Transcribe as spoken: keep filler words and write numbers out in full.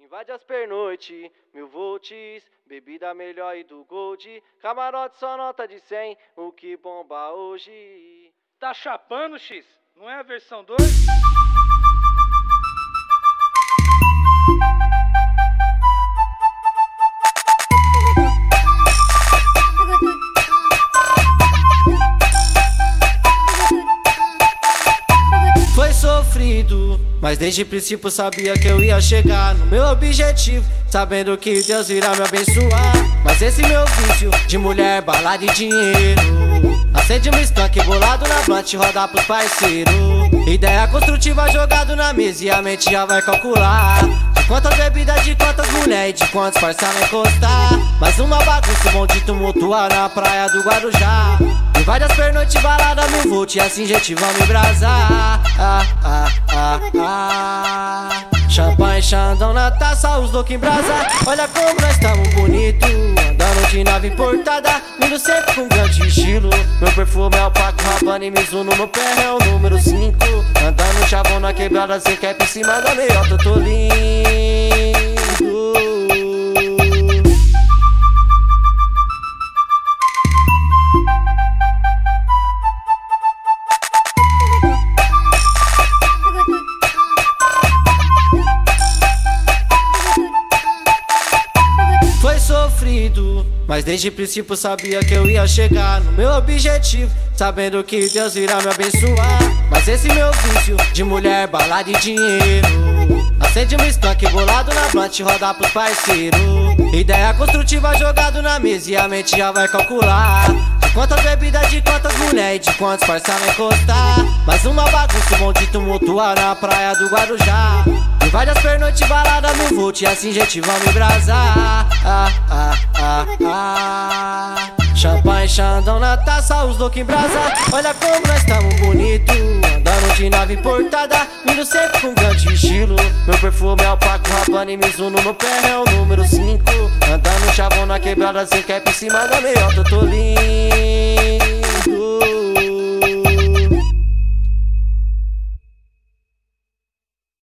Invade as pernoites, mil volts, bebida melhor e do gold, camarote só nota de cem, o que bomba hoje. Tá chapando, X? Não é a versão dois? Foi sofrido, mas desde o princípio sabia que eu ia chegar no meu objetivo, sabendo que Deus irá me abençoar. Mas esse meu vício de mulher, balada e dinheiro acende um estanque bolado na blunt, roda pros parceiros. Ideia construtiva jogado na mesa e a mente já vai calcular de quantas bebidas, de quantas mulher e de quantos parça vai encostar. Mais uma bagunça, um monte de tumultuar na praia do Guarujá. Invade as pernoites, balada, mil volt, e assim gente vamos embrasar. Ah, ah, ah, ah. Champanhe, xandão na taça, os loucos em brasa. Olha como nós estamos bonitos, andando de nave importada, indo sempre com grande estilo. Meu perfume é o Paco Rabanne e Mizuno no pé é o número cinco. Andando chavão na quebrada, sem cap em cima da meiota, eu tô lindo. Foi sofrido, mas desde o princípio sabia que eu ia chegar no meu objetivo, sabendo que Deus irá me abençoar. Mas esse meu vício de mulher, balada e dinheiro acende um estanque bolado na blunt, roda pros parceiros. Ideia construtiva jogado na mesa e a mente já vai calcular de quantas bebidas, de quantas mulher e de quantos parça vai encostar. Mais uma bagunça, um monte de tumultuar na praia do Guarujá. Invade as pernoites, balada, mil volt, e assim gente vamos embrasar. Ah, ah, ah, ah. Champanhe, xandão na taça, os loucos em brasa. Olha como nós estamos bonitos, andando de nave importada, indo sempre com grande estilo. Meu perfume é o Paco Rabanne e Mizuno no pé é o número cinco. Andando chavão na quebrada, sem cap em cima da meiota, eu tô lindo.